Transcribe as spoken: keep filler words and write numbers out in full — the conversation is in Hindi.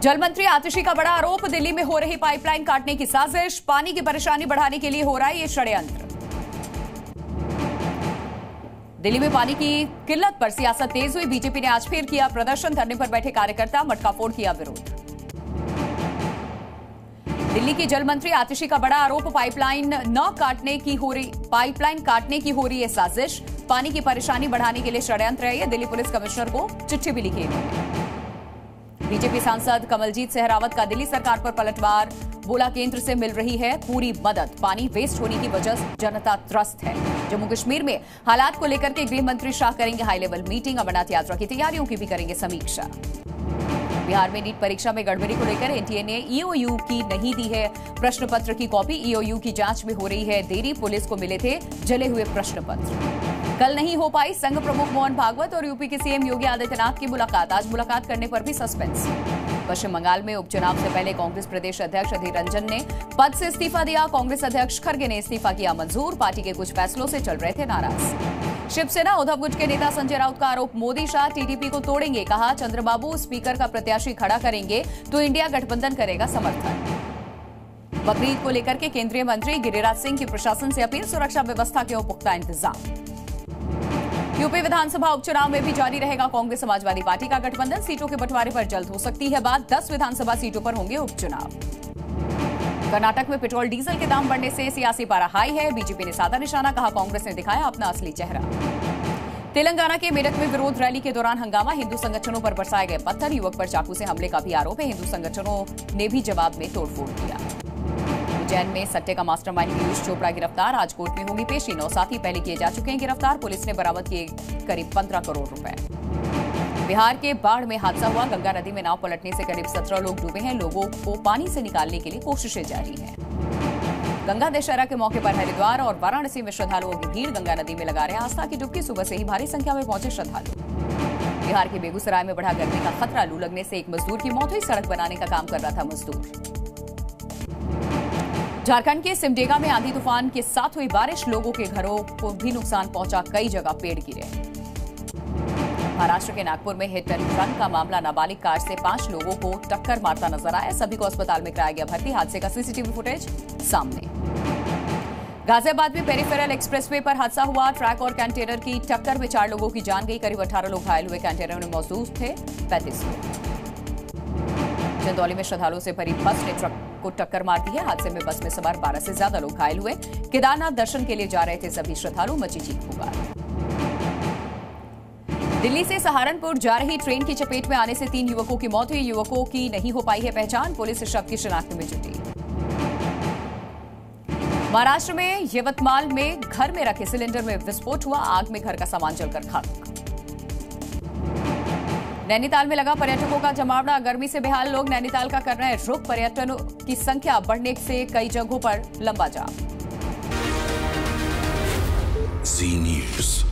जल मंत्री आतिशी का बड़ा आरोप, दिल्ली में हो रही पाइपलाइन काटने की साजिश, पानी की परेशानी बढ़ाने के लिए हो रहा है ये षड्यंत्र। दिल्ली में पानी की किल्लत पर सियासत तेज हुई, बीजेपी ने आज फिर किया प्रदर्शन, धरने पर बैठे कार्यकर्ता मटका फोड़ किया विरोध। दिल्ली की जल मंत्री आतिशी का बड़ा आरोप, पाइपलाइन न काटने की हो रही पाइपलाइन काटने की हो रही है साजिश, पानी की परेशानी बढ़ाने के लिए षड्यंत्र है। ये दिल्ली पुलिस कमिश्नर को चिट्ठी भी लिखी इन्होंने। बीजेपी सांसद कमलजीत सहरावत का दिल्ली सरकार पर पलटवार, बोला केंद्र से मिल रही है पूरी मदद, पानी वेस्ट होने की वजह से जनता त्रस्त है। जम्मू कश्मीर में हालात को लेकर के गृह मंत्री शाह करेंगे हाई लेवल मीटिंग, अमरनाथ यात्रा की तैयारियों की भी करेंगे समीक्षा। बिहार में नीट परीक्षा में गड़बड़ी को लेकर एनटीए ने ईओयू की नहीं दी है प्रश्न पत्र की कॉपी, ईओयू की जांच में हो रही है देरी, पुलिस को मिले थे जले हुए प्रश्न पत्र। कल नहीं हो पाई संघ प्रमुख मोहन भागवत और यूपी के सीएम योगी आदित्यनाथ की मुलाकात, आज मुलाकात करने पर भी सस्पेंस। पश्चिम बंगाल में उपचुनाव से पहले कांग्रेस प्रदेश अध्यक्ष अधीर रंजन ने पद से इस्तीफा दिया, कांग्रेस अध्यक्ष खड़गे ने इस्तीफा किया मंजूर, पार्टी के कुछ फैसलों से चल रहे थे नाराज। शिवसेना उद्धव गुट के नेता संजय राउत का आरोप, मोदी शाह टीडीपी को तोड़ेंगे, कहा चंद्रबाबू स्पीकर का प्रत्याशी खड़ा करेंगे तो इंडिया गठबंधन करेगा समर्थन। बकरीद को लेकर के केंद्रीय मंत्री गिरिराज सिंह की प्रशासन से अपील, सुरक्षा व्यवस्था के पुख्ता इंतजाम। यूपी विधानसभा उपचुनाव में भी जारी रहेगा कांग्रेस समाजवादी पार्टी का गठबंधन, सीटों के बंटवारे पर जल्द हो सकती है बात, दस विधानसभा सीटों पर होंगे उपचुनाव। कर्नाटक में पेट्रोल डीजल के दाम बढ़ने से सियासी पारा हाई है, बीजेपी ने साधा निशाना, कहा कांग्रेस ने दिखाया अपना असली चेहरा। तेलंगाना के मेरठ में विरोध रैली के दौरान हंगामा, हिंदू संगठनों पर बरसाए गए पत्थर, युवक पर चाकू से हमले का भी आरोप है, हिंदू संगठनों ने भी जवाब में तोड़फोड़ किया। उज्जैन में सट्टे का मास्टरमाइंड पीयूष चोपड़ा गिरफ्तार, आज कोर्ट में होगी पेशी, नौ साथी पहले किए जा चुके हैं गिरफ्तार, पुलिस ने बरामद किए करीब पंद्रह करोड़ रुपए। बिहार के बाढ़ में हादसा हुआ, गंगा नदी में नाव पलटने से करीब सत्रह लोग डूबे हैं, लोगों को पानी से निकालने के लिए कोशिशें जारी हैं। गंगा दशहरा के मौके पर हरिद्वार और वाराणसी में श्रद्धालुओं की भीड़, गंगा नदी में लगा रहे आस्था की डुबकी, सुबह से ही भारी संख्या में पहुंचे श्रद्धालु। बिहार के बेगूसराय में बढ़ा गर्मी का खतरा, लू लगने से एक मजदूर की मौत हुई, सड़क बनाने का काम कर रहा था मजदूर। झारखंड के सिमडेगा में आंधी तूफान के साथ हुई बारिश, लोगों के घरों को भी नुकसान पहुंचा, कई जगह पेड़ गिरे। महाराष्ट्र के नागपुर में हिट एंड रन का मामला, नाबालिग कार से पांच लोगों को टक्कर मारता नजर आया, सभी को अस्पताल में कराया गया भर्ती, हादसे का सीसीटीवी फुटेज सामने। गाजियाबाद में पेरिफेरल एक्सप्रेसवे पर हादसा हुआ, ट्रक और कंटेनर की टक्कर में चार लोगों की जान गई, करीब अठारह लोग घायल हुए, कंटेनर में मौजूद थे पैंतीस लोग। चंदौली में श्रद्धालुओं से भरी बस ने ट्रक को टक्कर मार दी है, हादसे में बस में सवार बारह से ज्यादा लोग घायल हुए, केदारनाथ दर्शन के लिए जा रहे थे सभी श्रद्धालु, मची चीख पुकार। दिल्ली से सहारनपुर जा रही ट्रेन की चपेट में आने से तीन युवकों की मौत हुई, युवकों की नहीं हो पाई है पहचान, पुलिस शव की शिनाख्त में जुटी। महाराष्ट्र में यवतमाल में घर में रखे सिलेंडर में विस्फोट हुआ, आग में घर का सामान जलकर खाक। नैनीताल में लगा पर्यटकों का जमावड़ा, गर्मी से बेहाल लोग नैनीताल का कर रहे हैं रुख, पर्यटकों की संख्या बढ़ने से कई जगहों पर लंबा जाम। जी न्यूज़।